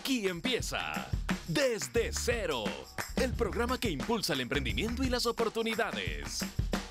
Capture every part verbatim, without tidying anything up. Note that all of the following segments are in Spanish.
Aquí empieza Desde Cero, el programa que impulsa el emprendimiento y las oportunidades.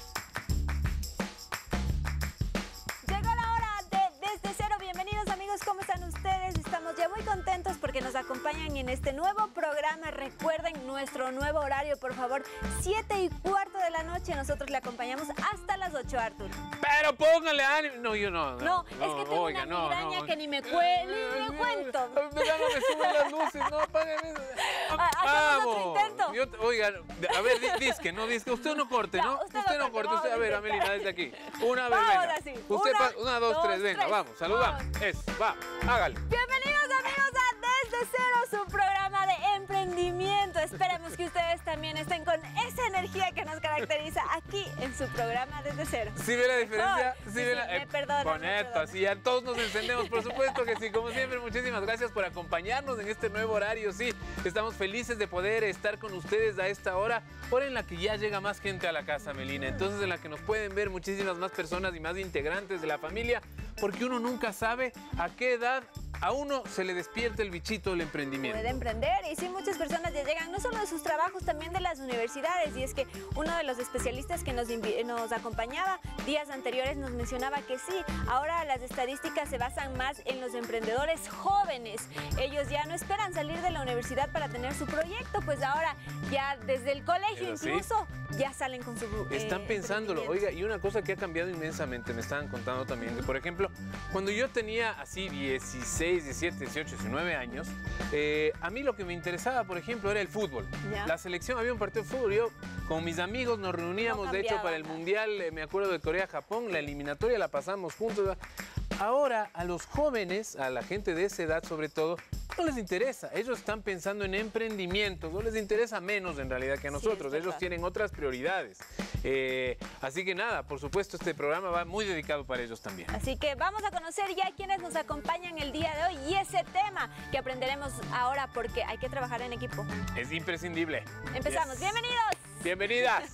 Llegó la hora de Desde Cero. Bienvenidos amigos, ¿cómo están ustedes? Estamos ya muy contentos porque nos acompañan en este nuevo programa. Recuerden nuestro nuevo horario, por favor, siete y cuarto de la noche. Nosotros le acompañamos hasta las ocho, Artur. Pero póngale ánimo. No, yo no. No, no, es que tengo oiga, una no, migraña no. que ni me, cue ni me cuento. Ya no me suben las luces, no, apágame. Hacemos otro intento. Yo, oiga, a ver, di- disque, no, disque. Usted no corte, Ya, ¿no? usted Usted no no corte, corte. Usted, a vamos a ver, intentar. Amelina, desde aquí. Una vez, Vamos venga. así. Usted, Una, pa- una, dos, dos, tres, venga, tres. vamos, saludamos. Vamos. Eso, va, hágale. Bienvenidos amigos a Desde Cero, su programa de emprendimiento. Esperemos que ustedes también estén con esa energía que nos caracteriza aquí en su programa Desde Cero. ¿Sí ve la diferencia? Sí, ve sí, la- me perdona, Con me esto, perdona. así ya todos nos encendemos, por supuesto que sí. Como siempre, muchísimas gracias por acompañarnos en este nuevo horario. Sí, estamos felices de poder estar con ustedes a esta hora, hora en la que ya llega más gente a la casa, Melina. Entonces, en la que nos pueden ver muchísimas más personas y más integrantes de la familia, porque uno nunca sabe a qué edad a uno se le despierta el bichito del emprendimiento. Puede emprender y sí, muchas personas ya llegan no solo de sus trabajos, también de las universidades, y es que uno de los especialistas que nos, nos acompañaba días anteriores nos mencionaba que sí, ahora las estadísticas se basan más en los emprendedores jóvenes. Ellos ya no esperan salir de la universidad para tener su proyecto, pues ahora ya desde el colegio ¿Es así? incluso ya salen con su eh, Están pensándolo. emprendimiento. Oiga, y una cosa que ha cambiado inmensamente, me estaban contando también, que por ejemplo, cuando yo tenía así dieciséis, diecisiete, dieciocho, diecinueve años, eh, a mí lo que me interesaba, por ejemplo, era el fútbol. Ya. La selección, había un partido de fútbol, yo con mis amigos nos reuníamos, No de hecho, cambiaba para el nada. Mundial, eh, me acuerdo de Corea-Japón, la eliminatoria la pasamos juntos. Ahora, a los jóvenes, a la gente de esa edad sobre todo, no les interesa. Ellos están pensando en emprendimientos, no les interesa menos en realidad que a Sí, nosotros. es Ellos verdad. tienen otras prioridades. Eh, así que nada, por supuesto, este programa va muy dedicado para ellos también. Así que vamos a conocer ya quienes nos acompañan el día de hoy y ese tema que aprenderemos ahora porque hay que trabajar en equipo. Es imprescindible. Empezamos. Yes. ¡Bienvenidos! Bienvenidas.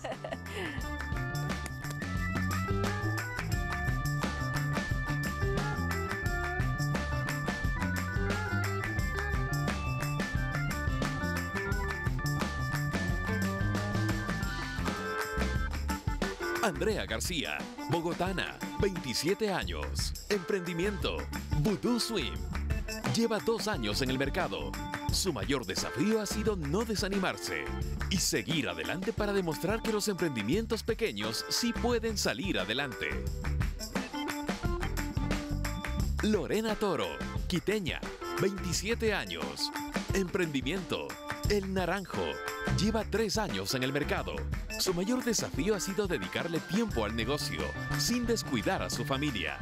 Andrea García, bogotana, veintisiete años. Emprendimiento, Voodoo Swim. Lleva dos años en el mercado. Su mayor desafío ha sido no desanimarse y seguir adelante para demostrar que los emprendimientos pequeños sí pueden salir adelante. Lorena Toro, quiteña, veintisiete años. Emprendimiento, El Naranjo. Lleva tres años en el mercado. Su mayor desafío ha sido dedicarle tiempo al negocio, sin descuidar a su familia.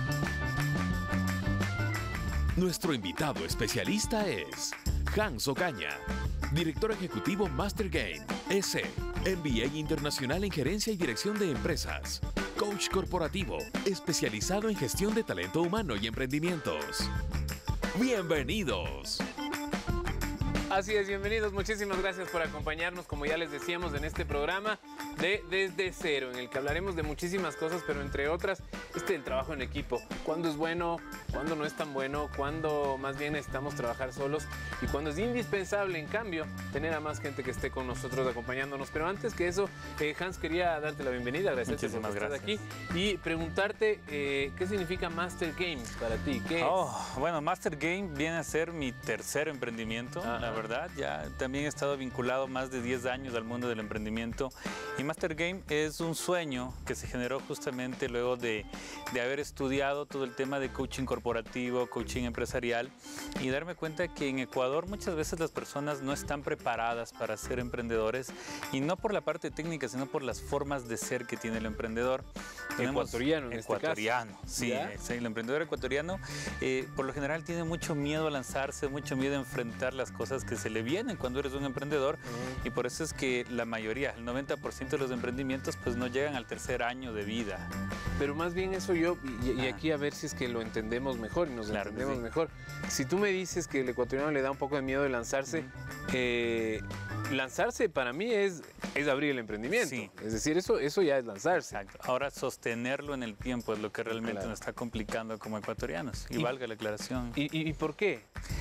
Nuestro invitado especialista es Hans Ocaña, director ejecutivo Master Game, S, M B A internacional en gerencia y dirección de empresas, coach corporativo, especializado en gestión de talento humano y emprendimientos. ¡Bienvenidos! Así es, bienvenidos. Muchísimas gracias por acompañarnos, como ya les decíamos, en este programa de Desde Cero, en el que hablaremos de muchísimas cosas, pero entre otras, este del trabajo en equipo. ¿Cuándo es bueno? ¿Cuándo no es tan bueno? ¿Cuándo más bien necesitamos trabajar solos? Y cuándo es indispensable, en cambio, tener a más gente que esté con nosotros acompañándonos. Pero antes que eso, eh, Hans, quería darte la bienvenida, agradecerte por Muchísimas estar gracias. aquí y preguntarte eh, qué significa Master Games para ti. ¿Qué Oh, bueno, Master Game viene a ser mi tercer emprendimiento, Ajá. la verdad. Ya también he estado vinculado más de diez años al mundo del emprendimiento. Y Master Game es un sueño que se generó justamente luego de, de haber estudiado todo el tema de coaching corporativo, coaching empresarial, y darme cuenta que en Ecuador muchas veces las personas no están preparadas para ser emprendedores, y no por la parte técnica, sino por las formas de ser que tiene el emprendedor. Tenemos- Ecuatoriano, en este caso. Ecuatoriano, sí, ¿Ya? sí, el emprendedor ecuatoriano eh, por lo general tiene mucho miedo a lanzarse, mucho miedo a enfrentar las cosas que se le vienen cuando eres un emprendedor, y por eso es que la mayoría, el noventa por ciento de los emprendimientos pues no llegan al tercer año de vida. Pero más bien eso yo, y, y Ah. aquí a ver si es que lo entendemos mejor y nos Claro que entendemos sí. mejor. Si tú me dices que el ecuatoriano le da un poco de miedo de lanzarse, eh, lanzarse para mí es, es abrir el emprendimiento. Sí. Es decir, eso, eso ya es lanzarse. Exacto. Ahora sostenerlo en el tiempo es lo que realmente Claro. nos está complicando como ecuatorianos. Y, Y- valga la aclaración. ¿Y, y, y por qué?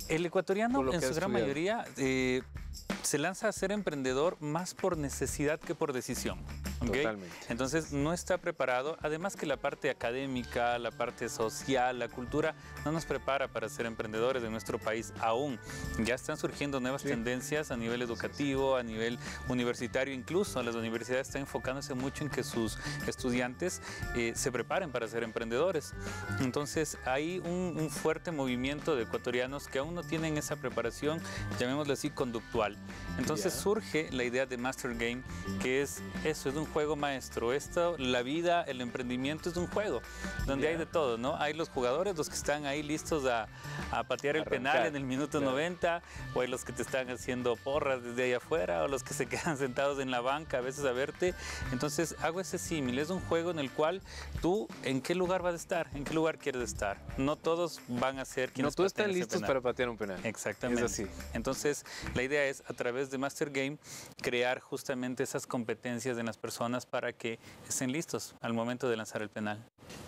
El ecuatoriano, Por lo en que su has gran estudiado. mayoría, eh, se lanza a ser emprendedor más por necesidad que por decisión. ¿Ok? Totalmente. Entonces no está preparado, además que la parte académica, la parte social, la cultura, no nos prepara para ser emprendedores en nuestro país aún. Ya están surgiendo nuevas Sí. tendencias a nivel educativo, a nivel universitario, incluso las universidades están enfocándose mucho en que sus estudiantes eh, se preparen para ser emprendedores. Entonces hay un, un fuerte movimiento de ecuatorianos que aún no tienen esa preparación, llamémoslo así, conductual. Entonces Ya. surge la idea de Master Game, que es eso, es un juego maestro. Esto, la vida, el emprendimiento es un juego, donde Ya. hay de todo, ¿no? Hay los jugadores, los que están ahí listos a, a patear el Arrancar, penal en el minuto claro. noventa, o hay los que te están haciendo porras desde ahí afuera, o los que se quedan sentados en la banca a veces a verte. Entonces hago ese símil, es un juego en el cual tú, ¿en qué lugar vas a estar? ¿En qué lugar quieres estar? No todos van a ser No quienes todos pateen están ese listos penal. para patear un penal. Exactamente. Es así. Entonces, la idea es, a través de Master Game, crear justamente esas competencias en las personas para que estén listos al momento de lanzar el penal.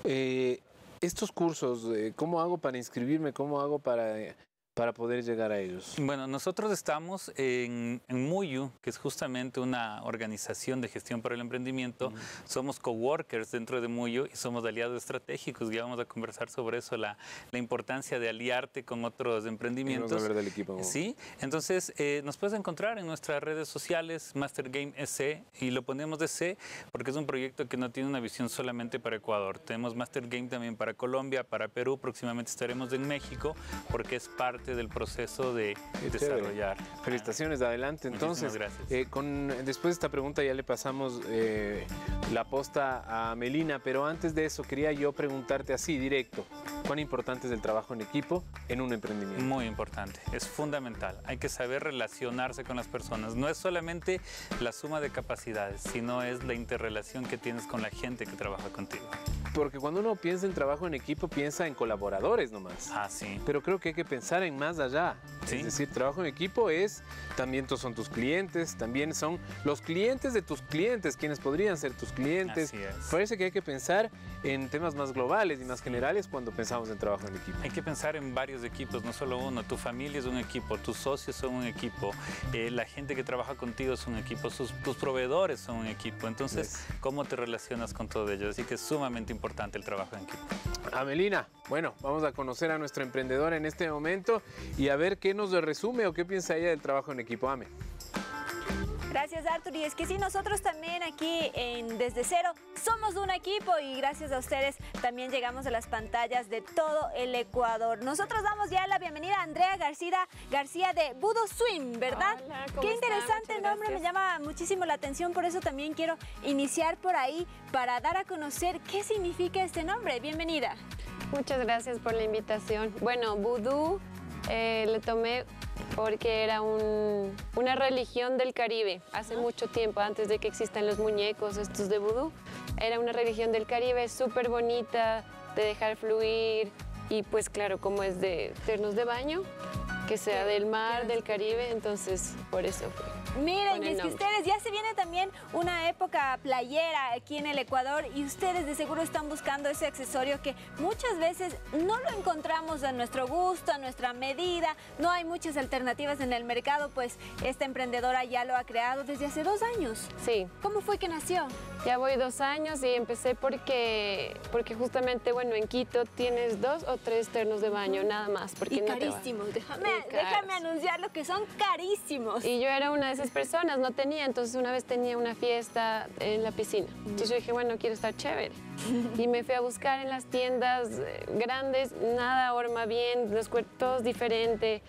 Eh, estos cursos, eh, ¿cómo hago para inscribirme? ¿Cómo hago para, eh, para poder llegar a ellos? Bueno, nosotros estamos en, en Muyu, que es justamente una organización de gestión para el emprendimiento. Uh-huh. Somos coworkers dentro de Muyu y somos aliados estratégicos. Ya vamos a conversar sobre eso, la, la importancia de aliarte con otros emprendimientos. Y vamos a hablar del equipo, ¿no? Sí, entonces eh, nos puedes encontrar en nuestras redes sociales, Master Game E C, y lo ponemos de C porque es un proyecto que no tiene una visión solamente para Ecuador. Tenemos Master Game también para Colombia, para Perú, próximamente estaremos en México porque es parte del proceso de Qué desarrollar. Chévere. Felicitaciones, adelante. Entonces, gracias. Eh, con, después de esta pregunta ya le pasamos eh, la posta a Melina, pero antes de eso quería yo preguntarte así, directo, ¿cuán importante es el trabajo en equipo en un emprendimiento? Muy importante, es fundamental. Hay que saber relacionarse con las personas. No es solamente la suma de capacidades, sino es la interrelación que tienes con la gente que trabaja contigo. Porque cuando uno piensa en trabajo en equipo, piensa en colaboradores nomás. Ah, sí. Pero creo que hay que pensar en más allá. ¿Sí? Es decir, trabajo en equipo es, también son tus clientes, también son los clientes de tus clientes, quienes podrían ser tus clientes. Así es. Parece que hay que pensar en temas más globales y más generales cuando pensamos en trabajo en equipo. Hay que pensar en varios equipos, no solo uno. Tu familia es un equipo, tus socios son un equipo, eh, la gente que trabaja contigo es un equipo, sus, tus proveedores son un equipo. Entonces, Yes. ¿cómo te relacionas con todo ello? Así que es sumamente importante el trabajo en equipo. Amelina, bueno, vamos a conocer a nuestra emprendedora en este momento y a ver qué nos resume o qué piensa ella del trabajo en equipo. Ame. Gracias, Artur. Y es que sí, nosotros también aquí en Desde Cero somos un equipo y gracias a ustedes también llegamos a las pantallas de todo el Ecuador. Nosotros damos ya la bienvenida a Andrea García, García de Voodoo Swim, ¿verdad? Hola, ¿cómo Qué están? interesante Muchas nombre, me gracias. llama muchísimo la atención, por eso también quiero iniciar por ahí para dar a conocer qué significa este nombre. Bienvenida. Muchas gracias por la invitación. Bueno, vudú eh, le tomé porque era un- una religión del Caribe hace mucho tiempo, antes de que existan los muñecos estos de vudú. Era una religión del Caribe súper bonita, de dejar fluir y pues claro, como es de ternos de baño, que sea del mar, del Caribe, entonces por eso fue. Miren, Con y el es que nombre. ustedes ya se viene también una época playera aquí en el Ecuador y ustedes de seguro están buscando ese accesorio que muchas veces no lo encontramos a nuestro gusto, a nuestra medida, no hay muchas alternativas en el mercado, pues esta emprendedora ya lo ha creado desde hace dos años. Sí. ¿Cómo fue que nació? Ya voy dos años y empecé porque, porque justamente, bueno, en Quito tienes dos o tres ternos de baño, nada más. Porque Y no te va. carísimos, déjame, Y caros. déjame anunciar lo que son carísimos. Y yo era una de esas personas, no tenía, entonces una vez tenía una fiesta en la piscina. Entonces yo dije, bueno, quiero estar chévere. Y me fui a buscar en las tiendas eh, grandes, nada horma bien, los cuerpos diferentes.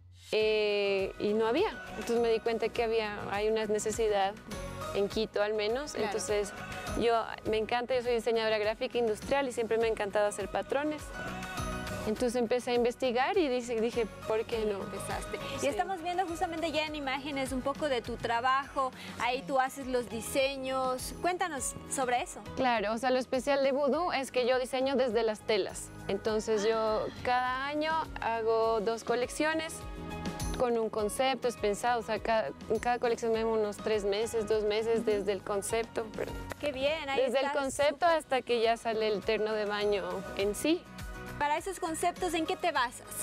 Eh, y no había. Entonces me di cuenta que había, hay una necesidad en Quito al menos. Claro. Entonces yo me encanta, yo soy diseñadora gráfica industrial y siempre me ha encantado hacer patrones. Entonces empecé a investigar y dije, dije ¿por qué no? Empezaste. Y Sí. estamos viendo justamente ya en imágenes un poco de tu trabajo, ahí tú haces los diseños. Cuéntanos sobre eso. Claro, o sea, lo especial de Voodoo es que yo diseño desde las telas. Entonces yo cada año hago dos colecciones con un concepto, es pensado, o sea, cada, en cada colección me llevo unos tres meses, dos meses desde el concepto, pero Qué bien, ahí desde el está. concepto hasta que ya sale el terno de baño en sí. Para esos conceptos, ¿en qué te basas?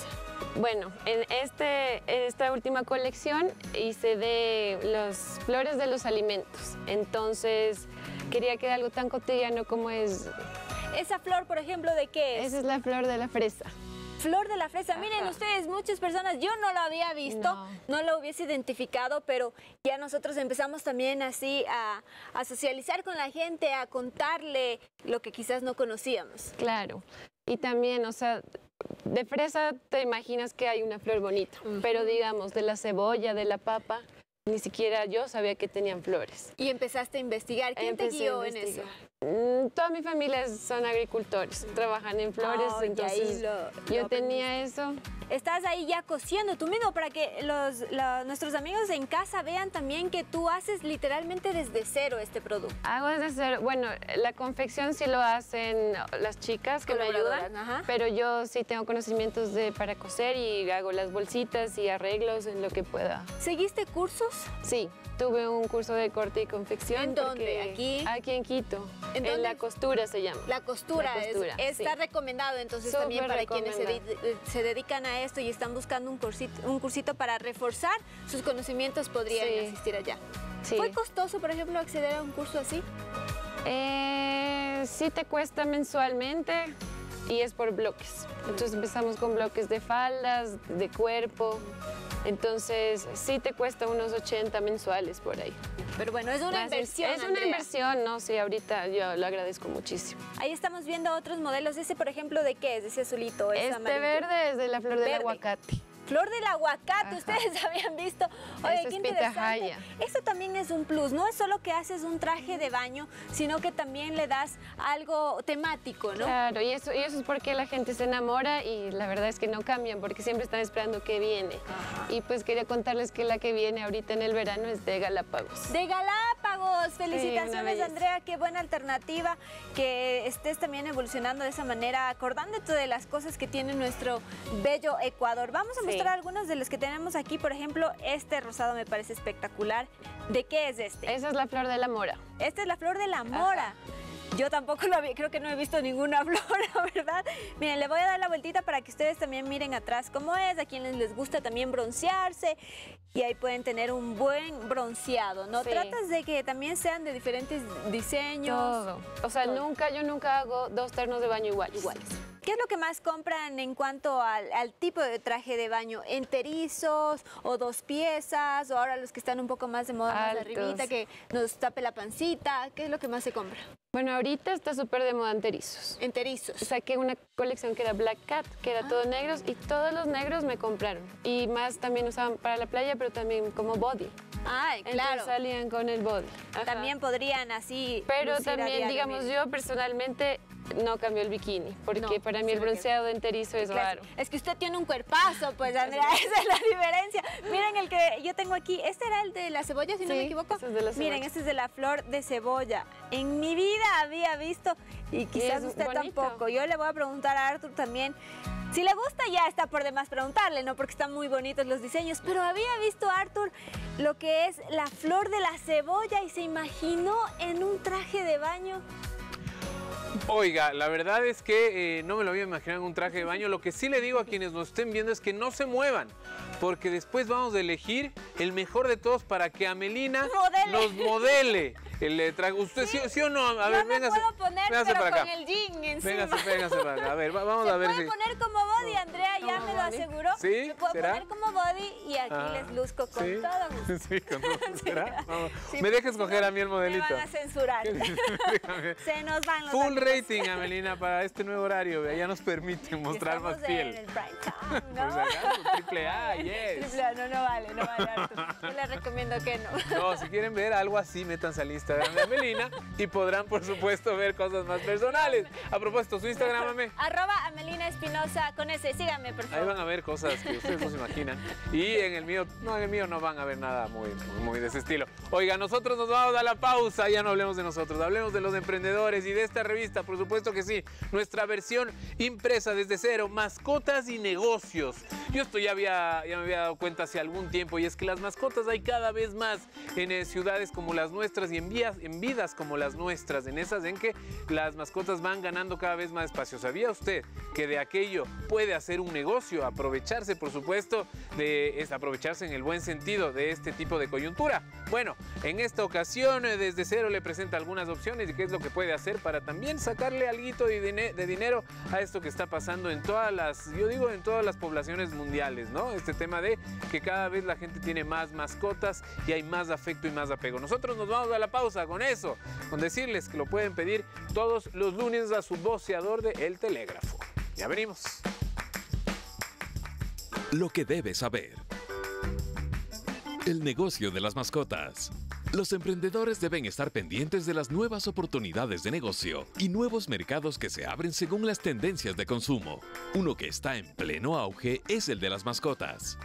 Bueno, en, este, en esta última colección hice de las flores de los alimentos. Entonces quería que era algo tan cotidiano como es... Esa flor, por ejemplo, ¿de qué es? Esa es la flor de la fresa. Flor de la fresa. Ajá. Miren ustedes, muchas personas, yo no lo había visto, no, no lo hubiese identificado, pero ya nosotros empezamos también así a, a socializar con la gente, a contarle lo que quizás no conocíamos. Claro. Y también, o sea, de fresa te imaginas que hay una flor bonita, uh-huh. pero digamos, de la cebolla, de la papa, ni siquiera yo sabía que tenían flores. Y empezaste a investigar. ¿Quién Empecé te guió en eso? Mm, toda mi familia son agricultores, trabajan en flores, oh, entonces lo, lo yo tenía eso. Estás ahí ya cosiendo tú mismo para que los, los, nuestros amigos en casa vean también que tú haces literalmente desde cero este producto. Hago desde cero. Bueno, la confección sí lo hacen las chicas que me ayudan, ajá. pero yo sí tengo conocimientos de, para coser y hago las bolsitas y arreglos en lo que pueda. ¿Seguiste cursos? Sí. Tuve un curso de corte y confección. ¿En dónde? ¿Aquí? Aquí en Quito. ¿En, en La Costura se llama. La Costura. La costura es, está sí. recomendado entonces Súper también para quienes se, de, se dedican a esto y están buscando un cursito, un cursito para reforzar sus conocimientos, podrían sí. asistir allá. Sí. ¿Fue costoso, por ejemplo, acceder a un curso así? Eh, sí te cuesta mensualmente y es por bloques. Entonces empezamos con bloques de faldas, de cuerpo. Entonces, sí te cuesta unos ochenta mensuales por ahí. Pero bueno, es una Más inversión, Es, es una Andrea. inversión, ¿no? Sí, ahorita yo lo agradezco muchísimo. Ahí estamos viendo otros modelos. Ese, por ejemplo, ¿de qué es? Ese azulito, ese Este amarillo. verde es de la flor del Verde. aguacate. Flor del aguacate, Ajá. ustedes habían visto. Oye, Ese qué es interesante. pitahaya. Esto también es un plus. No es solo que haces un traje de baño, sino que también le das algo temático, ¿no? Claro, y eso, y eso es porque la gente se enamora y la verdad es que no cambian porque siempre están esperando que viene. Ajá. Y pues quería contarles que la que viene ahorita en el verano es de Galápagos. De Galápagos. Felicitaciones, sí, Andrea. Qué buena alternativa que estés también evolucionando de esa manera, acordándote de las cosas que tiene nuestro bello Ecuador. Vamos a sí. mostrar algunos de los que tenemos aquí. Por ejemplo, este rosado me parece espectacular. ¿De qué es este? Esa es la flor de la mora. Esta es la flor de la mora. Ajá. Yo tampoco lo había, creo que no he visto ninguna flor, la verdad. Miren, le voy a dar la vueltita para que ustedes también miren atrás cómo es, a quienes les gusta también broncearse y ahí pueden tener un buen bronceado, ¿no? Sí. Tratas de que también sean de diferentes diseños. Todo. O sea, Todo. nunca, yo nunca hago dos ternos de baño iguales. Iguales. ¿Qué es lo que más compran en cuanto al, al tipo de traje de baño? ¿Enterizos o dos piezas? ¿O ahora los que están un poco más de moda, más arribita, que nos tape la pancita? ¿Qué es lo que más se compra? Bueno, ahorita está súper de moda enterizos. Enterizos. Saqué una colección que era Black Cat, que era ah. todo negros, y todos los negros me compraron. Y más también usaban para la playa, pero también como body. Ay, claro. Entonces salían con el body. Ajá. También podrían así. Pero también, digamos, yo personalmente no cambio el bikini, porque no, para mí el bronceado de enterizo es claro. raro. Es que usted tiene un cuerpazo, pues, Andrea, esa es la diferencia. Miren el que yo tengo aquí, este era el de la cebolla, si sí, no me equivoco. Este es de la cebolla. Miren, este es de la flor de cebolla. En mi vida había visto, y quizás y usted bonito. tampoco. Yo le voy a preguntar a Arthur también. Si le gusta, ya está por demás preguntarle, ¿no? Porque están muy bonitos los diseños. Pero había visto, Arthur, lo que es la flor de la cebolla y se imaginó en un traje de baño. Oiga, la verdad es que eh, no me lo había imaginado en un traje de baño. Lo que sí le digo a quienes nos estén viendo es que no se muevan, porque después vamos a elegir el mejor de todos para que Amelina modele. nos modele el traje. ¿Usted sí, sí, sí o no? A ver, Yo me véngase, puedo poner, véngase pero para acá. con el jean encima. Véngase, véngase para acá. A ver, vamos se a ver si... Se puede poner como body, Andrea, ya me lo aseguró. ¿Sí? Se puede ¿Será? poner como body y aquí ah, les luzco con ¿sí? todo gusto. Sí, con todo gusto. ¿Será? Vamos. Sí, me dejes coger no, a mí el modelito. Me van a censurar. Se nos van los Full amigos. rating, Amelina, para este nuevo horario. Ya nos permite mostrar más piel. En el prime time, ¿no? Pues acaso, triple A, yes. Triple A, no, no vale, no vale, Arthur. Yo les recomiendo que no. No, si quieren ver algo así, métanse al Instagram de Amelina y podrán, por supuesto, ver cosas más personales. A propósito, su Instagram, Ame. Arroba Amelina Espinosa con ese, síganme, por favor. Ahí van a ver cosas que ustedes no se imaginan. Y en el mío, no, en el mío no van a ver nada muy, muy, muy de ese estilo. Oiga, nosotros nos vamos a la pausa, ya no hablemos de nosotros, hablemos de los emprendedores y de esta revista, por supuesto que sí. Nuestra versión impresa desde cero, mascotas y negocios. Yo esto ya, había, ya me había dado cuenta hace algún tiempo y es que las mascotas hay cada vez más en eh, ciudades como las nuestras y en vías vías, en vidas como las nuestras, en esas en que las mascotas van ganando cada vez más espacio. ¿Sabía usted que de aquello puede hacer un negocio, aprovecharse, por supuesto, de es aprovecharse en el buen sentido de este tipo de coyuntura? Bueno, en esta ocasión Desde Cero le presenta algunas opciones y qué es lo que puede hacer para también sacarle alguito de, dine de dinero a esto que está pasando en todas las, yo digo en todas las poblaciones mundiales, ¿no? Este tema de que cada vez la gente tiene más mascotas y hay más afecto y más apego. Nosotros nos vamos a la pausa con eso, con decirles que lo pueden pedir todos los lunes a su voceador de El Telégrafo. Ya venimos. Lo que debes saber. El negocio de las mascotas. Los emprendedores deben estar pendientes de las nuevas oportunidades de negocio y nuevos mercados que se abren según las tendencias de consumo. Uno que está en pleno auge es el de las mascotas.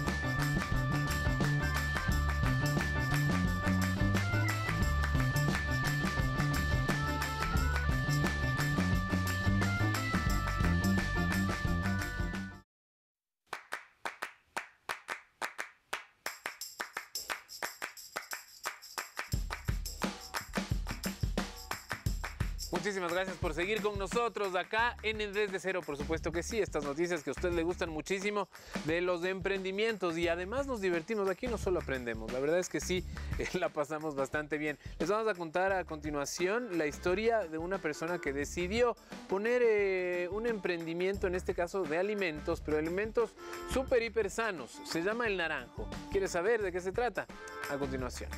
Muchísimas gracias por seguir con nosotros acá en Desde Cero. Por supuesto que sí, estas noticias que a usted le gustan muchísimo de los emprendimientos y además nos divertimos. Aquí no solo aprendemos, la verdad es que sí, eh, la pasamos bastante bien. Les vamos a contar a continuación la historia de una persona que decidió poner eh, un emprendimiento, en este caso de alimentos, pero alimentos súper hiper sanos. Se llama El Naranjo. ¿Quieres saber de qué se trata? A continuación.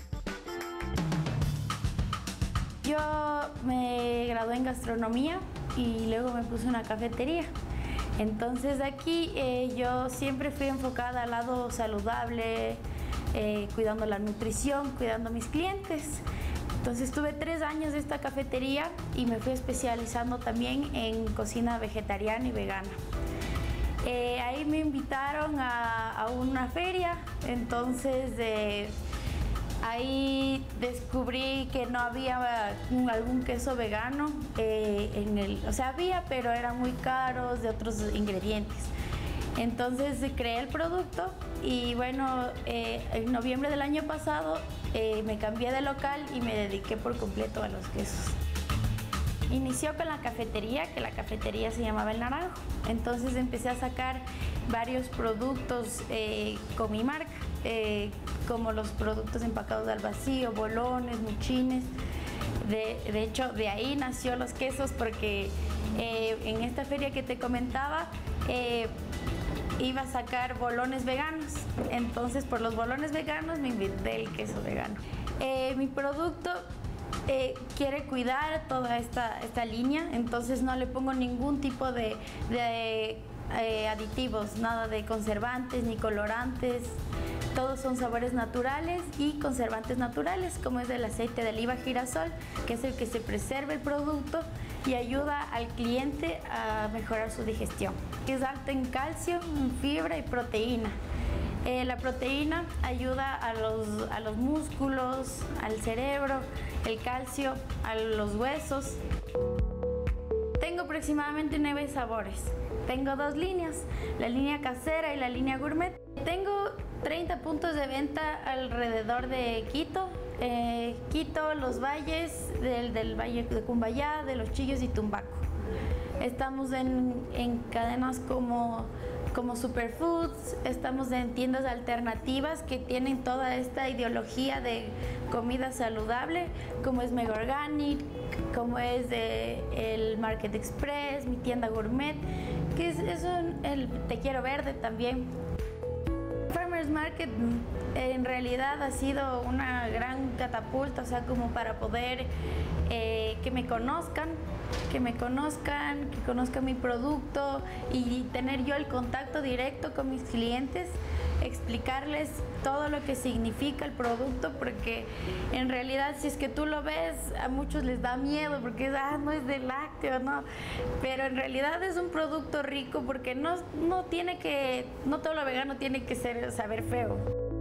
Yo me gradué en gastronomía y luego me puse una cafetería. Entonces aquí eh, yo siempre fui enfocada al lado saludable, eh, cuidando la nutrición, cuidando a mis clientes. Entonces tuve tres años de esta cafetería y me fui especializando también en cocina vegetariana y vegana. Eh, ahí me invitaron a, a una feria, entonces eh, ahí descubrí que no había algún queso vegano, eh, en el, o sea, había, pero eran muy caros de otros ingredientes. Entonces creé el producto y bueno, eh, en noviembre del año pasado eh, me cambié de local y me dediqué por completo a los quesos. Inició con la cafetería, que la cafetería se llamaba El Naranjo. Entonces empecé a sacar varios productos eh, con mi marca, eh, como los productos empacados al vacío, bolones, muchines. De, de hecho, de ahí nació los quesos porque eh, en esta feria que te comentaba, eh, iba a sacar bolones veganos. Entonces, por los bolones veganos me inventé el queso vegano. Eh, mi producto Eh, quiere cuidar toda esta, esta línea, entonces no le pongo ningún tipo de, de eh, aditivos, nada de conservantes ni colorantes. Todos son sabores naturales y conservantes naturales, como es el aceite de oliva girasol, que es el que se preserva el producto y ayuda al cliente a mejorar su digestión. Es alto en calcio, en fibra y proteína. Eh, la proteína ayuda a los, a los músculos, al cerebro, el calcio a los huesos. Tengo aproximadamente nueve sabores. Tengo dos líneas, la línea casera y la línea gourmet. Tengo treinta puntos de venta alrededor de Quito, eh, Quito, los valles, del, del Valle de Cumbayá, de Los Chillos y Tumbaco. Estamos en, en cadenas como, como Superfoods, estamos en tiendas alternativas que tienen toda esta ideología de comida saludable, como es Mega Organic, como es de, el Market Express, mi tienda gourmet, que es, es un, el Te Quiero Verde también. Farmers Market en realidad ha sido una gran catapulta, o sea, como para poder eh, que me conozcan, que me conozcan, que conozcan mi producto y tener yo el contacto directo con mis clientes, explicarles todo lo que significa el producto, porque en realidad si es que tú lo ves, a muchos les da miedo porque ah, no es de lácteo, no, pero en realidad es un producto rico porque no, no tiene que, no todo lo vegano tiene que ser, saber feo.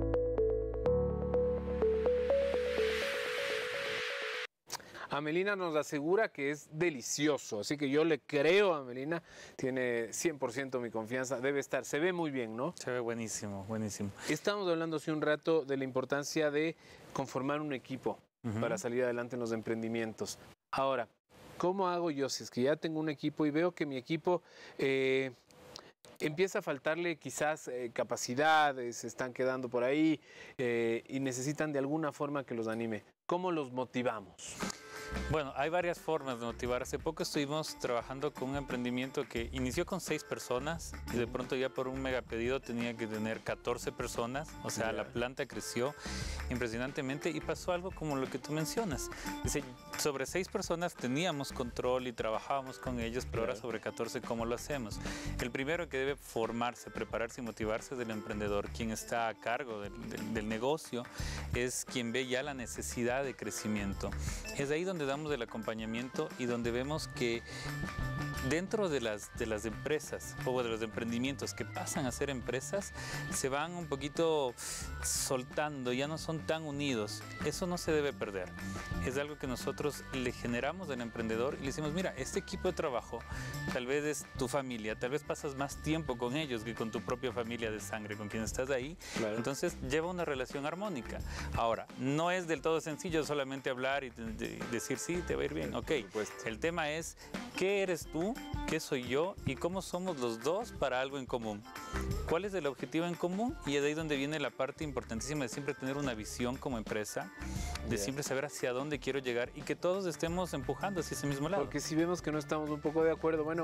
Amelina nos asegura que es delicioso, así que yo le creo a Amelina, tiene cien por ciento mi confianza, debe estar, se ve muy bien, ¿no? Se ve buenísimo, buenísimo. Estamos hablando hace un rato de la importancia de conformar un equipo. uh-huh. para salir adelante en los emprendimientos. Ahora, ¿cómo hago yo si es que ya tengo un equipo y veo que mi equipo eh, empieza a faltarle quizás eh, capacidades, se están quedando por ahí eh, y necesitan de alguna forma que los anime? ¿Cómo los motivamos? Bueno, hay varias formas de motivar. Hace poco estuvimos trabajando con un emprendimiento que inició con seis personas y de pronto ya por un mega pedido tenía que tener catorce personas. O sea, yeah. la planta creció impresionantemente y pasó algo como lo que tú mencionas. Dice, sobre seis personas teníamos control y trabajábamos con ellos, pero yeah. ahora sobre catorce, ¿cómo lo hacemos? El primero que debe formarse, prepararse y motivarse es el emprendedor. Quien está a cargo del, del, del negocio es quien ve ya la necesidad de crecimiento. Es ahí donde damos el acompañamiento y donde vemos que dentro de las, de las empresas o de los emprendimientos que pasan a ser empresas, se van un poquito soltando, ya no son tan unidos. Eso no se debe perder. Es algo que nosotros le generamos al emprendedor y le decimos, mira, este equipo de trabajo tal vez es tu familia, tal vez pasas más tiempo con ellos que con tu propia familia de sangre, con quien estás ahí. Claro. Entonces lleva una relación armónica. Ahora, no es del todo sencillo solamente hablar y de, de, decir sí, te va a ir bien. Ok, el tema es ¿qué eres tú? ¿Qué soy yo? ¿Y cómo somos los dos para algo en común? ¿Cuál es el objetivo en común? Y es de ahí donde viene la parte importantísima de siempre tener una visión como empresa, de yeah. siempre saber hacia dónde quiero llegar y que todos estemos empujando hacia ese mismo lado. Porque si vemos que no estamos un poco de acuerdo, bueno,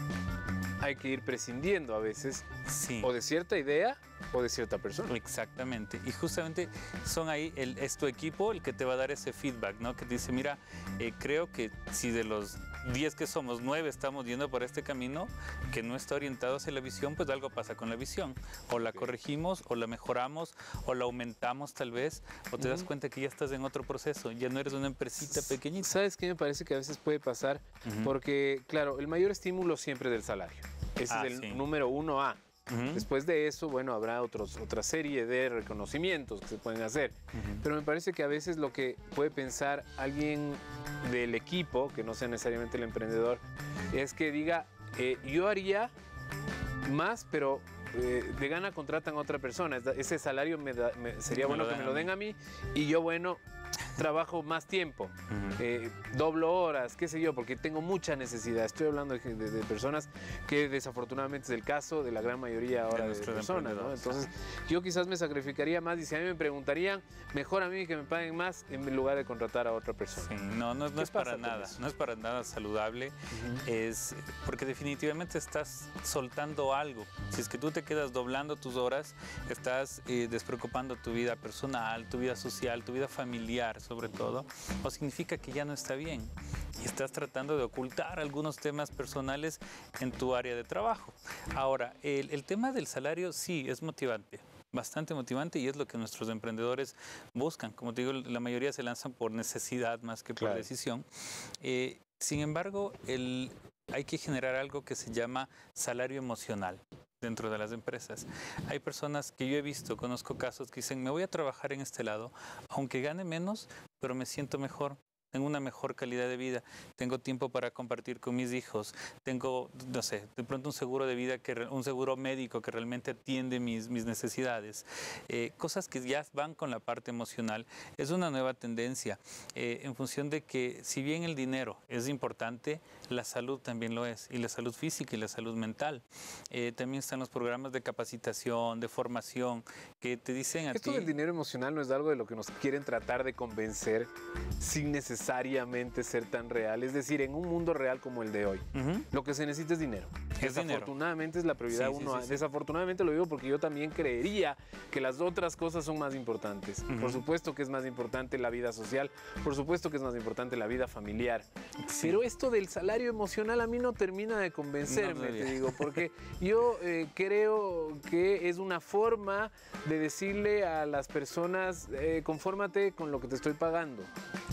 hay que ir prescindiendo a veces sí. o de cierta idea o de cierta persona. Exactamente. Y justamente son ahí, el, es tu equipo el que te va a dar ese feedback, ¿no? Que te dice, mira, eh, creo que si de los diez que somos, nueve estamos yendo por este camino que no está orientado hacia la visión, pues algo pasa con la visión. O la okay. corregimos, o la mejoramos, o la aumentamos tal vez, o te uh-huh. das cuenta que ya estás en otro proceso, ya no eres una empresita pequeñita. ¿Sabes qué me parece que a veces puede pasar? Uh-huh. Porque, claro, el mayor estímulo siempre es del salario. Ese ah, es el sí. número uno A. Uh-huh. Después de eso, bueno, habrá otros, otra serie de reconocimientos que se pueden hacer. Uh-huh. Pero me parece que a veces lo que puede pensar alguien del equipo, que no sea necesariamente el emprendedor, es que diga, eh, yo haría más, pero eh, de gana contratan a otra persona. Ese salario me da, me, sería me bueno que me lo den a mí y yo, bueno, trabajo más tiempo, uh-huh. eh, doblo horas, qué sé yo, porque tengo mucha necesidad. Estoy hablando de, de, de personas que desafortunadamente es el caso de la gran mayoría ahora de, de personas, ¿no? Entonces yo quizás me sacrificaría más y si a mí me preguntarían, mejor a mí que me paguen más en lugar de contratar a otra persona. Sí, no, no, no es para nada, no es para nada saludable, uh-huh. es porque definitivamente estás soltando algo. Si es que tú te quedas doblando tus horas, estás eh, despreocupando tu vida personal, tu vida social, tu vida familiar, sobre todo, o significa que ya no está bien y estás tratando de ocultar algunos temas personales en tu área de trabajo. Ahora, el, el tema del salario sí es motivante, bastante motivante y es lo que nuestros emprendedores buscan. Como te digo, la mayoría se lanzan por necesidad más que por claro. decisión. Eh, sin embargo, el, hay que generar algo que se llama salario emocional dentro de las empresas. Hay personas que yo he visto, conozco casos que dicen, me voy a trabajar en este lado, aunque gane menos, pero me siento mejor. Tengo una mejor calidad de vida, tengo tiempo para compartir con mis hijos, tengo, no sé, de pronto un seguro de vida, que, un seguro médico que realmente atiende mis, mis necesidades. Eh, cosas que ya van con la parte emocional. Es una nueva tendencia eh, en función de que si bien el dinero es importante, la salud también lo es, y la salud física y la salud mental. Eh, también están los programas de capacitación, de formación, que te dicen a ti... Esto del dinero emocional no es algo de lo que nos quieren tratar de convencer sin necesidad necesariamente ser tan real, es decir, en un mundo real como el de hoy, uh-huh. lo que se necesita es dinero. Es Desafortunadamente dinero. Es la prioridad sí, uno. Sí, sí, sí. Desafortunadamente lo digo porque yo también creería que las otras cosas son más importantes. Uh-huh. Por supuesto que es más importante la vida social, por supuesto que es más importante la vida familiar. Sí. Pero esto del salario emocional a mí no termina de convencerme, no, te digo, porque yo eh, creo que es una forma de decirle a las personas, eh, confórmate con lo que te estoy pagando.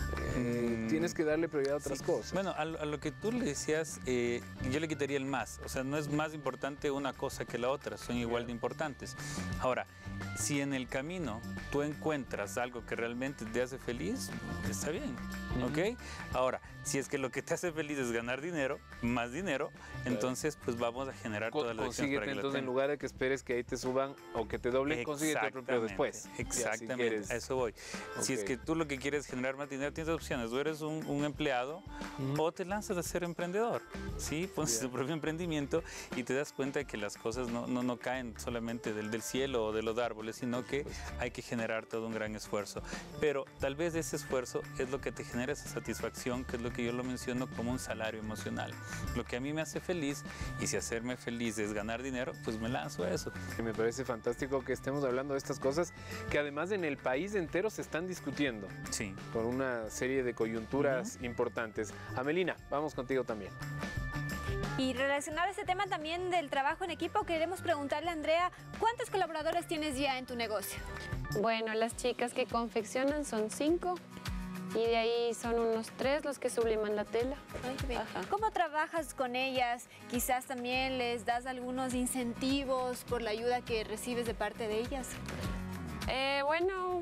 Eh, mm, tienes que darle prioridad a otras sí. cosas. Bueno, a, a lo que tú le decías, eh, yo le quitaría el más. O sea, no es más importante una cosa que la otra, son igual de importantes. Ahora, si en el camino tú encuentras algo que realmente te hace feliz, está bien, ¿ok? Ahora, Si es que lo que te hace feliz es ganar dinero, más dinero, claro. entonces pues vamos a generar Co todas las acciones para que entonces lo en lugar de que esperes que ahí te suban o que te doblen, consíguete otro empleo después. Exactamente, ya, si a eso voy. Okay. Si es que tú lo que quieres es generar más dinero, tienes dos opciones. O eres un, un empleado uh-huh. o te lanzas a ser emprendedor. ¿Sí? Pones yeah. tu propio emprendimiento y te das cuenta de que las cosas no, no, no caen solamente del, del cielo o de los árboles, sino que hay que generar todo un gran esfuerzo. Pero tal vez ese esfuerzo es lo que te genera esa satisfacción, que es lo que yo lo menciono como un salario emocional. Lo que a mí me hace feliz, y si hacerme feliz es ganar dinero, pues me lanzo a eso. Y me parece fantástico que estemos hablando de estas cosas que además en el país entero se están discutiendo. Sí. Por una serie de coyunturas uh-huh. importantes. Amelina, vamos contigo también. Y relacionado a este tema también del trabajo en equipo, queremos preguntarle a Andrea, ¿cuántos colaboradores tienes ya en tu negocio? Bueno, las chicas que confeccionan son cinco y de ahí son unos tres los que subliman la tela. Ay, qué bien. ¿Cómo trabajas con ellas? Quizás también les das algunos incentivos por la ayuda que recibes de parte de ellas. Eh, bueno,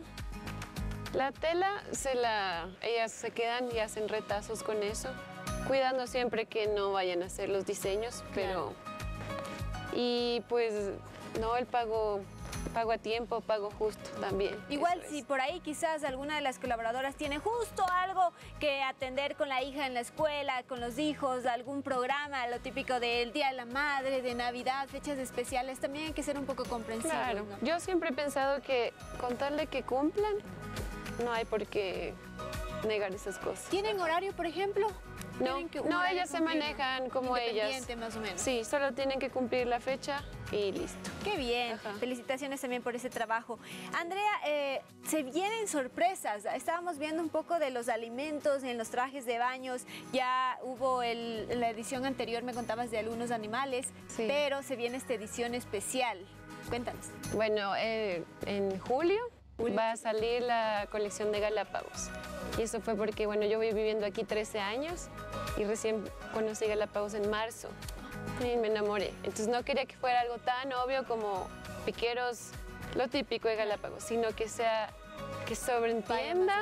la tela, se la, ellas se quedan y hacen retazos con eso, cuidando siempre que no vayan a hacer los diseños, pero... Claro. Y pues, no, el pago... Pago a tiempo, pago justo también. Igual si por ahí quizás alguna de las colaboradoras tiene justo algo que atender con la hija en la escuela, con los hijos, algún programa, lo típico del Día de la Madre, de Navidad, fechas especiales, también hay que ser un poco comprensivos. Claro, ¿no? Yo siempre he pensado que con tal de que cumplan, no hay por qué negar esas cosas. ¿Tienen horario, por ejemplo? No, que no ellas se manejan como ellas. Más o menos. Sí, solo tienen que cumplir la fecha y listo. Qué bien. Ajá. Felicitaciones también por ese trabajo. Andrea, eh, se vienen sorpresas. Estábamos viendo un poco de los alimentos en los trajes de baños. Ya hubo el, en la edición anterior, me contabas de algunos animales, sí. pero se viene esta edición especial. Cuéntanos. Bueno, eh, en julio va a salir la colección de Galápagos. Y eso fue porque, bueno, yo voy viviendo aquí trece años y recién conocí Galápagos en marzo y me enamoré. Entonces no quería que fuera algo tan obvio como piqueros, lo típico de Galápagos, sino que sea, que sobreentienda,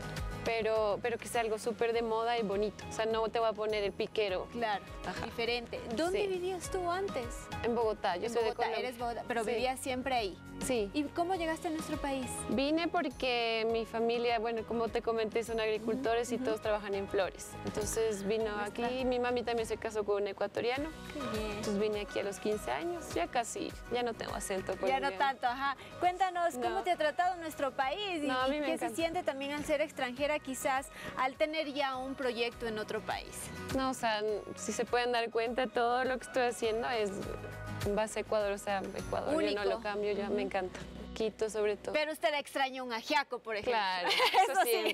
pero, pero que sea algo súper de moda y bonito. O sea, no te voy a poner el piquero. Claro, Ajá. diferente. ¿Dónde sí. vivías tú antes? En Bogotá. Yo en soy Bogotá, de Colombia. Eres Bogotá, pero sí. vivías siempre ahí. Sí. ¿Y cómo llegaste a nuestro país? Vine porque mi familia, bueno, como te comenté, son agricultores uh-huh. y todos trabajan en flores. Entonces vino aquí, está? Mi mami también se casó con un ecuatoriano. Qué bien. Entonces vine aquí a los quince años, ya casi, ya no tengo acento colombiano. Ya no tanto, ajá. Cuéntanos no. cómo te ha tratado nuestro país y, no, y qué se siente también al ser extranjera, quizás al tener ya un proyecto en otro país. No, o sea, si se pueden dar cuenta, todo lo que estoy haciendo es en base a Ecuador, o sea, Ecuador Único. Yo no lo cambio, ya uh-huh. me encanta. Quito sobre todo. Pero usted extraña un ajiaco, por ejemplo. Claro, eso, eso sí.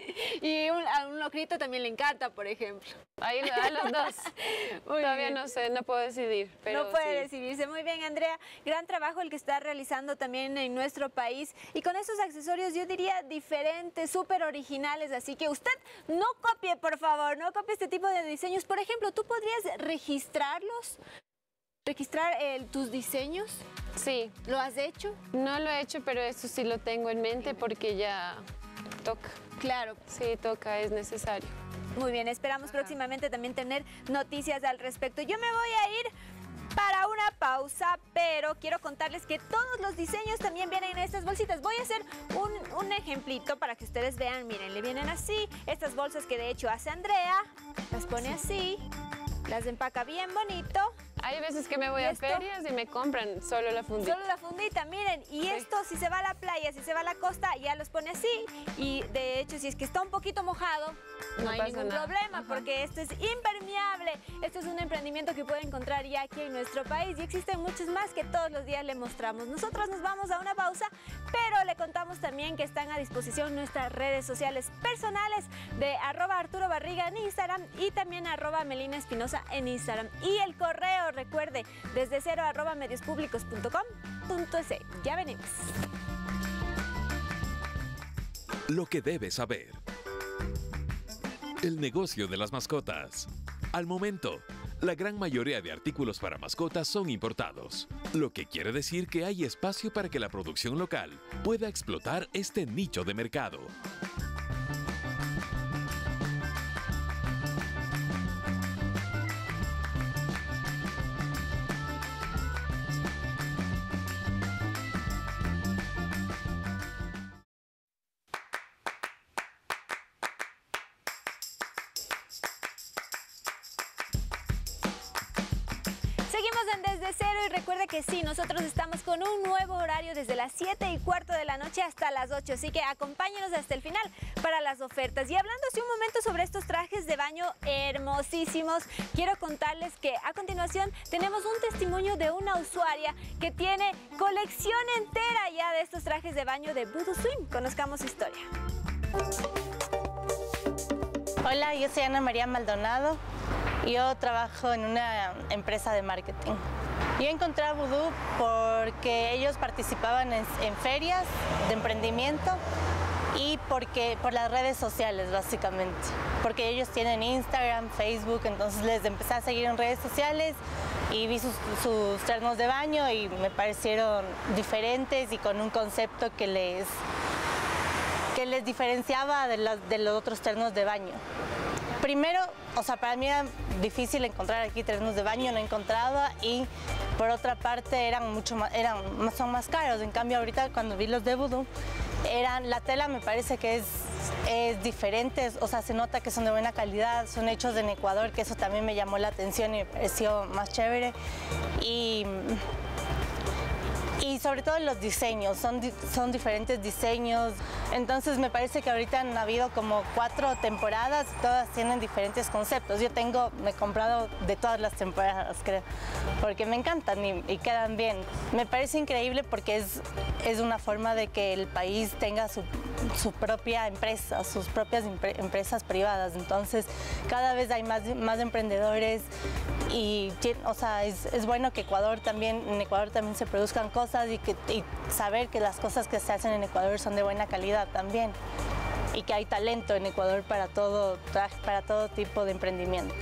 Y un, a un locrito también le encanta, por ejemplo. Ahí a los dos. Todavía bien. no sé, no puedo decidir. Pero no puede sí. decidirse. Muy bien, Andrea. Gran trabajo el que está realizando también en nuestro país. Y con esos accesorios, yo diría, diferentes, súper originales. Así que usted no copie, por favor, no copie este tipo de diseños. Por ejemplo, ¿tú podrías registrarlos? ¿Registrar eh, tus diseños? Sí. ¿Lo has hecho? No lo he hecho, pero eso sí lo tengo en mente porque ya toca. Claro. Sí, toca, es necesario. Muy bien, esperamos Ajá. próximamente también tener noticias al respecto. Yo me voy a ir para una pausa, pero quiero contarles que todos los diseños también vienen en estas bolsitas. Voy a hacer un, un ejemplito para que ustedes vean. Miren, le vienen así. Estas bolsas que de hecho hace Andrea, las pone así, las empaca bien bonito. Hay veces que me voy a ferias y me compran solo la fundita. Solo la fundita, miren. Y sí. esto, si se va a la playa, si se va a la costa, ya los pone así. Y de hecho, si es que está un poquito mojado, no, no hay ningún nada. problema, Ajá. porque esto es impermeable. Esto es un emprendimiento que puede encontrar ya aquí en nuestro país. Y existen muchos más que todos los días le mostramos. Nosotros nos vamos a una pausa, pero le contamos también que están a disposición nuestras redes sociales personales de arroba Arturo Barriga en Instagram y también arroba Melina Espinosa en Instagram. Y el correo, recuerde, desde cero arroba mediospublicos punto com punto es. Ya venimos. Lo que debes saber. El negocio de las mascotas. Al momento, la gran mayoría de artículos para mascotas son importados, lo que quiere decir que hay espacio para que la producción local pueda explotar este nicho de mercado. Seguimos en Desde Cero y recuerda que sí, nosotros estamos con un nuevo horario desde las siete y cuarto de la noche hasta las ocho, así que acompáñenos hasta el final para las ofertas. Y hablando hace un momento sobre estos trajes de baño hermosísimos, quiero contarles que a continuación tenemos un testimonio de una usuaria que tiene colección entera ya de estos trajes de baño de Voodoo Swim. Conozcamos su historia. Hola, yo soy Ana María Maldonado. Yo trabajo en una empresa de marketing. Yo encontré a Voodoo porque ellos participaban en, en ferias de emprendimiento y porque, por las redes sociales, básicamente. Porque ellos tienen Instagram, Facebook, entonces les empecé a seguir en redes sociales y vi sus, sus ternos de baño y me parecieron diferentes y con un concepto que les, que les diferenciaba de los, de los otros ternos de baño. Primero, o sea, para mí era difícil encontrar aquí ternos de baño, no encontraba, y por otra parte eran mucho más, eran, son más caros. En cambio ahorita cuando vi los de Voodoo, eran, la tela me parece que es, es diferente, o sea, se nota que son de buena calidad, son hechos en Ecuador, que eso también me llamó la atención y me pareció más chévere. Y, Y sobre todo los diseños, son, son diferentes diseños. Entonces me parece que ahorita han habido como cuatro temporadas, todas tienen diferentes conceptos. Yo tengo, me he comprado de todas las temporadas, creo, porque me encantan y, y quedan bien. Me parece increíble porque es, es una forma de que el país tenga su, su propia empresa, sus propias empresas privadas. Entonces cada vez hay más, más emprendedores y, o sea, es, es bueno que Ecuador también, en Ecuador también se produzcan cosas y, que, y saber que las cosas que se hacen en Ecuador son de buena calidad también y que hay talento en Ecuador para todo, para todo tipo de emprendimiento.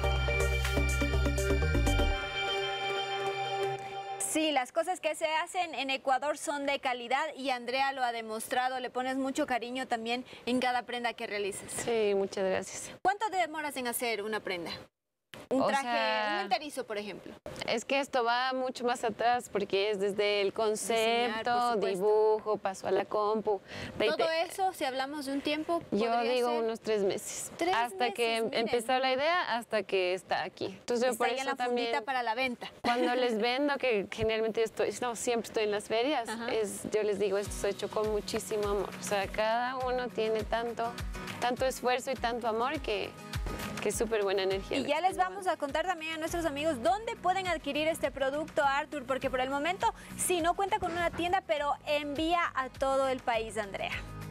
Sí, las cosas que se hacen en Ecuador son de calidad y Andrea lo ha demostrado. Le pones mucho cariño también en cada prenda que realices. Sí, muchas gracias. ¿Cuánto te demoras en hacer una prenda? Un O traje, sea, un enterizo, por ejemplo. Es que esto va mucho más atrás porque es desde el Diseñar, por concepto, supuesto. dibujo, paso a la compu. de- Todo de- eso, si hablamos de un tiempo, Yo podría digo ser unos tres meses. Tres hasta que meses, miren. empezó la idea, hasta que está aquí. Entonces yo está por ahí en eso la también, fundita para la venta. cuando les vendo, que generalmente estoy, no, siempre estoy en las ferias, Ajá. es, yo les digo, esto está hecho con muchísimo amor. O sea, cada uno tiene tanto, tanto esfuerzo y tanto amor que, que es súper buena energía. Y ya les vamos a contar también a nuestros amigos dónde pueden adquirir este producto, Arthur, porque por el momento sí no cuenta con una tienda, pero envía a todo el país, Andrea.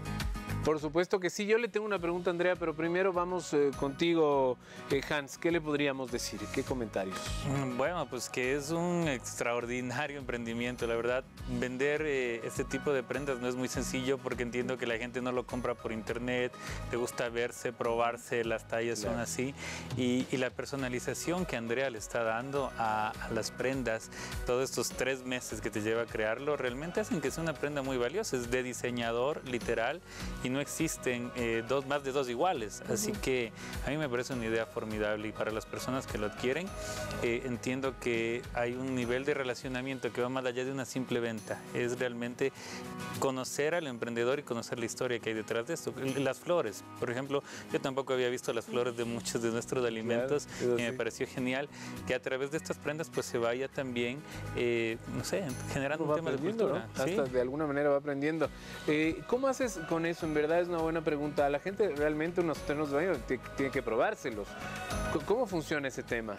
Por supuesto que sí. Yo le tengo una pregunta, Andrea, pero primero vamos eh, contigo, eh, Hans. ¿Qué le podríamos decir? ¿Qué comentarios? Mm, Bueno, pues que es un extraordinario emprendimiento, la verdad. Vender eh, este tipo de prendas no es muy sencillo porque entiendo que la gente no lo compra por internet, le gusta verse, probarse, las tallas Claro. son así. Y, y la personalización que Andrea le está dando a, a las prendas, todos estos tres meses que te lleva a crearlo, realmente hacen que sea una prenda muy valiosa. Es de diseñador, literal, y no existen eh, dos, más de dos iguales. Así que a mí me parece una idea formidable y para las personas que lo adquieren, eh, entiendo que hay un nivel de relacionamiento que va más allá de una simple venta. Es realmente conocer al emprendedor y conocer la historia que hay detrás de esto. Las flores, por ejemplo, yo tampoco había visto las flores de muchos de nuestros alimentos Claro, y me sí. pareció genial que a través de estas prendas pues se vaya también, eh, no sé, generando Uno un va tema de aprendiendo, cultura. ¿no? ¿sí? Hasta de alguna manera va aprendiendo. Eh, ¿Cómo haces con eso? En verdad es una buena pregunta. A la gente realmente unos ternos de baño t- tiene que probárselos. C- ¿Cómo funciona ese tema?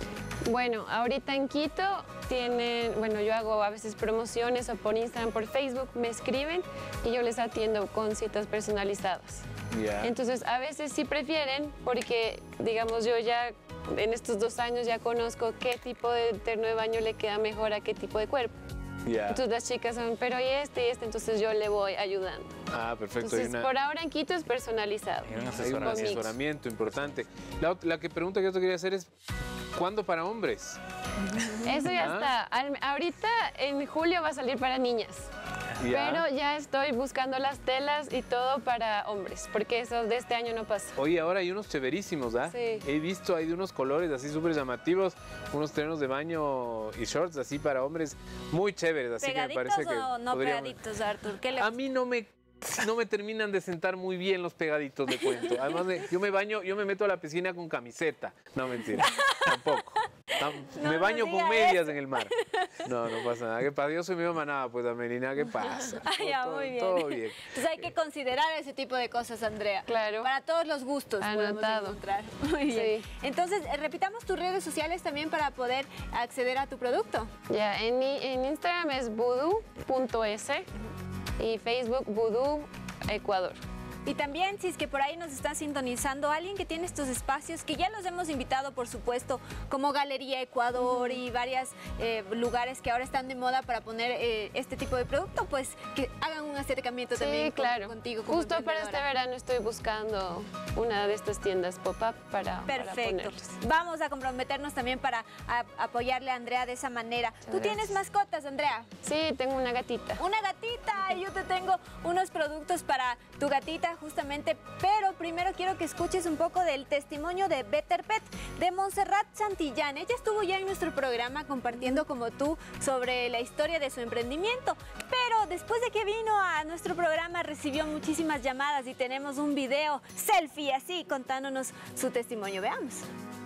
Bueno, ahorita en Quito tienen, bueno, yo hago a veces promociones o por Instagram, por Facebook, me escriben y yo les atiendo con citas personalizadas. Ya. Entonces, a veces sí prefieren porque, digamos, yo ya en estos dos años ya conozco qué tipo de terno de baño le queda mejor a qué tipo de cuerpo. Ya. Entonces las chicas son, pero y este y este, entonces yo le voy ayudando. Ah, perfecto. Hay Entonces, una- por ahora en Quito es personalizado. Hay un Hay un asesoramiento. Con mix. asesoramiento importante. La, ot- la que pregunta que yo te quería hacer es, ¿cuándo para hombres? Eso ya Ah. está. Al- ahorita en julio va a salir para niñas. Ya. Pero ya estoy buscando las telas y todo para hombres, porque eso de este año no pasa. Oye, ahora hay unos chéverísimos, ¿ah? Sí. He visto, hay de unos colores así súper llamativos, unos ternos de baño y shorts así para hombres muy chéveres, así que me ¿Pegaditos parece que o no podríamos- pegaditos, Arthur? ¿Qué le A mí no me, no me terminan de sentar muy bien los pegaditos, de cuento. Además, de- yo me baño, yo me meto a la piscina con camiseta. No, mentira, tampoco. Tam- No, me no baño diga con medias eso. en el mar. No, no pasa nada. ¿Qué pasa? Yo soy mi mamá, nada, pues, Amelina, ¿qué pasa? Ah, ya, todo, muy bien. todo bien. Entonces hay que considerar ese tipo de cosas, Andrea. Claro. Para todos los gustos podemos Anotado. encontrar. Muy bien. Sí. Entonces, eh, repitamos tus redes sociales también para poder acceder a tu producto. Ya, en, mi- en Instagram es voodoo punto es y Facebook Voodoo Ecuador. Y también, si es que por ahí nos está sintonizando alguien que tiene estos espacios, que ya los hemos invitado, por supuesto, como Galería Ecuador y varios lugares que ahora están de moda para poner eh, este tipo de producto, pues que hagan un acercamiento también Sí, con- claro. contigo. como Justo para este emprendedora. verano estoy buscando una de estas tiendas pop-up para, para Perfecto. ponerlos. Vamos a comprometernos también para a- apoyarle a Andrea de esa manera. ¿Tú tienes mascotas, Andrea? Sí, tengo una gatita. Una gatita, y yo te tengo unos productos para tu gatita justamente, pero primero quiero que escuches un poco del testimonio de Better Pet, de Montserrat Santillán. Ella estuvo ya en nuestro programa compartiendo como tú sobre la historia de su emprendimiento, pero después de que vino a nuestro programa recibió muchísimas llamadas y tenemos un video selfie así contándonos su testimonio. Veamos.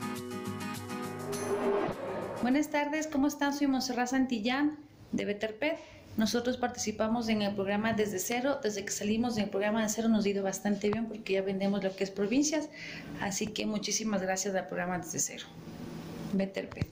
Buenas tardes, ¿cómo están? Soy Montserrat Santillán de Better Pet. Nosotros participamos en el programa Desde Cero. Desde que salimos del programa de Cero nos ha ido bastante bien porque ya vendemos lo que es provincias. Así que muchísimas gracias al programa Desde Cero. Better Pet.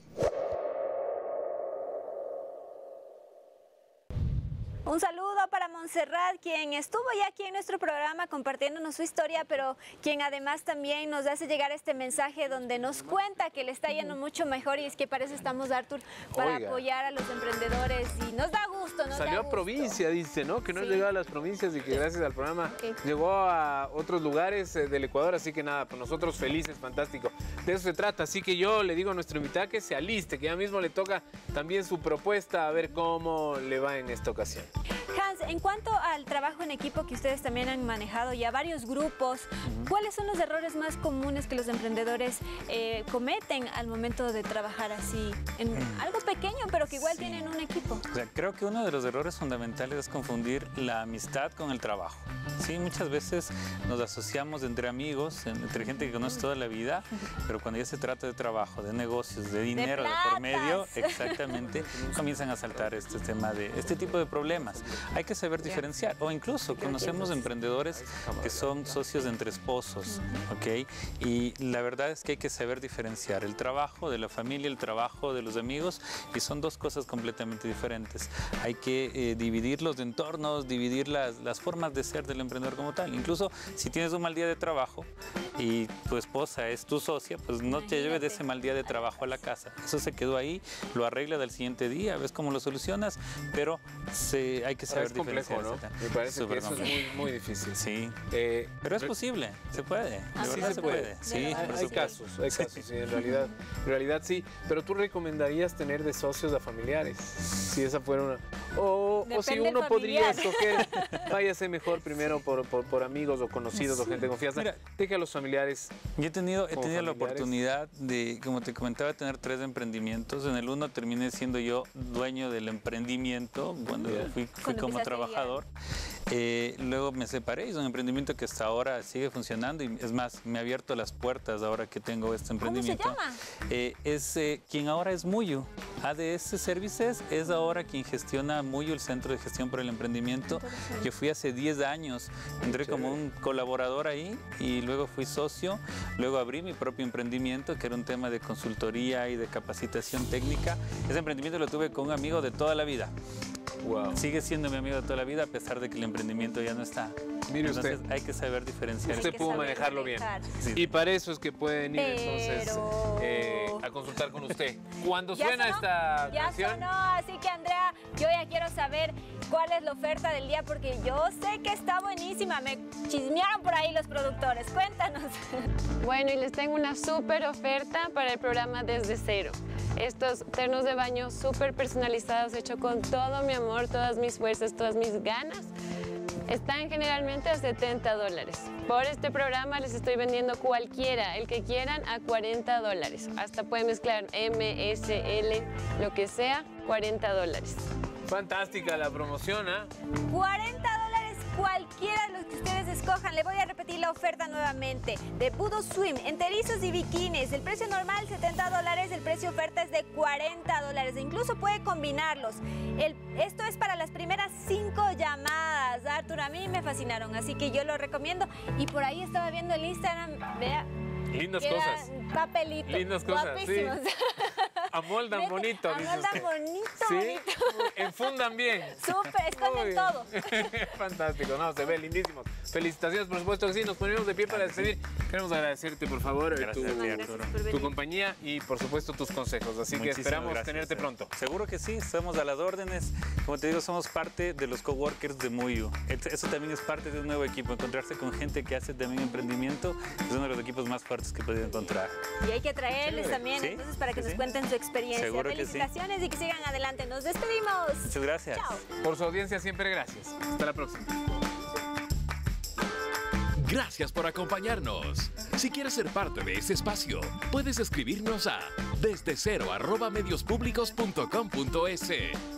Un saludo para Montserrat, quien estuvo ya aquí en nuestro programa compartiéndonos su historia, pero quien además también nos hace llegar este mensaje donde nos cuenta que le está yendo mucho mejor, y es que para eso estamos, Arthur, para Oiga. apoyar a los emprendedores, y nos da gusto, nos Salió da a gusto. provincia, dice, ¿no? Que no Sí. llegó a las provincias y que gracias al programa Sí. llegó a otros lugares eh, del Ecuador. Así que nada, pues nosotros felices, fantástico. De eso se trata. Así que yo le digo a nuestro invitado que se aliste, que ya mismo le toca también su propuesta, a ver cómo le va en esta ocasión. Hans, en cuanto al trabajo en equipo que ustedes también han manejado ya varios grupos, ¿cuáles son los errores más comunes que los emprendedores eh, cometen al momento de trabajar así en algo pequeño, pero que igual Sí. tienen un equipo? O sea, creo que uno de los errores fundamentales es confundir la amistad con el trabajo. Sí, muchas veces nos asociamos entre amigos, entre gente que conoce toda la vida, pero cuando ya se trata de trabajo, de negocios, de dinero de por medio, platas. exactamente, comienzan a saltar este tema de este tipo de problemas. Hay que saber diferenciar, o incluso conocemos emprendedores que son socios entre esposos, ¿ok? Y la verdad es que hay que saber diferenciar el trabajo de la familia, el trabajo de los amigos, y son dos cosas completamente diferentes. Hay que eh, dividir los entornos, dividir las, las formas de ser del emprendedor como tal. Incluso si tienes un mal día de trabajo y tu esposa es tu socia, pues no te lleves de ese mal día de trabajo a la casa. Eso se quedó ahí, lo arreglas al siguiente día, ves cómo lo solucionas, pero se, hay que Ahora, saber es complejo, diferenciar. ¿no? ese tema. Me parece Súper que eso es complejo. muy, muy difícil. Sí, Eh, pero es re- posible, se puede, de Ah, sí verdad se se puede. puede. De Sí, verdad. Hay, por hay supuesto. casos, hay casos, sí, en realidad, en realidad sí. Pero tú recomendarías tener de socios a familiares, si esa fuera una... O, o si Depende uno del podría familiar. escoger, váyase mejor primero por, por, por amigos o conocidos o gente de confianza. Mira, Deje a los familiares. Yo he tenido, he como tenido la familiares. oportunidad de, como te comentaba, tener tres emprendimientos. En el uno terminé siendo yo dueño del emprendimiento cuando Ya. fui, fui Cuando como empezaste ya. trabajador. Eh, luego me separé, es un emprendimiento que hasta ahora sigue funcionando y es más, me ha abierto las puertas ahora que tengo este ¿Cómo se emprendimiento. llama? Eh, es eh, quien ahora es Muyu. A D S Services es ahora quien gestiona Muyu, el Centro de Gestión para el Emprendimiento. Yo fui hace diez años, entré como un colaborador ahí y luego fui socio. Luego abrí mi propio emprendimiento, que era un tema de consultoría y de capacitación técnica. Ese emprendimiento lo tuve con un amigo de toda la vida. Wow. Sigue siendo mi amigo de toda la vida a pesar de que el emprendimiento ya no está. Mire Entonces usted. hay que saber diferenciar. Usted que pudo saber manejarlo bien. manejar. Sí. Y para eso es que pueden ir entonces Pero- eh, a consultar con usted. Cuando ¿Ya suena sonó? esta Ya canción, sonó, así que Andrea, yo ya quiero saber cuál es la oferta del día, porque yo sé que está buenísima. Me chismearon por ahí los productores. Cuéntanos. Bueno, y les tengo una súper oferta para el programa Desde Cero. Estos ternos de baño súper personalizados, hechos con todo mi amor, todas mis fuerzas, todas mis ganas, están generalmente a setenta dólares. Por este programa les estoy vendiendo cualquiera, el que quieran, a cuarenta dólares. Hasta pueden mezclar M, S, L, lo que sea, cuarenta dólares. fantástica la promoción, ¿ah? cuarenta dólares cualquiera de los que ustedes escojan. Le voy a repetir la oferta nuevamente. De Voodoo Swim, enterizos y bikinis. El precio normal setenta dólares, el precio oferta es de cuarenta dólares. E incluso puede combinarlos. El, esto es para las primeras cinco llamadas. Arturo, a mí me fascinaron, así que yo lo recomiendo. Y por ahí estaba viendo el Instagram, vea. Lindas cosas. Papelitos. Lindas cosas, guapísimos. Sí. Amoldan bonito, dice Amoldan usted. bonito, ¿Sí? bonito. Enfundan bien. Súper, esconden todo. Fantástico, no, se ve lindísimos. Felicitaciones, por supuesto que sí. Nos ponemos de pie para despedir. Queremos agradecerte, por favor, tu, tu compañía y, por supuesto, tus consejos. Así que esperamos gracias, tenerte eh. pronto. Seguro que sí, estamos a las órdenes. Como te digo, somos parte de los coworkers de Muyu. Eso también es parte de un nuevo equipo. Encontrarse con gente que hace también emprendimiento es uno de los equipos más fuertes que he podido encontrar. Y hay que traerles sí, también, ¿sí? Entonces, para que sí, nos cuenten su experiencia. Seguro Felicitaciones que sí. y que sigan adelante. Nos despedimos. Muchas gracias. Chao. Por su audiencia, siempre gracias. Hasta la próxima. Gracias por acompañarnos. Si quieres ser parte de este espacio, puedes escribirnos a desde cero arroba medios públicos punto com punto es.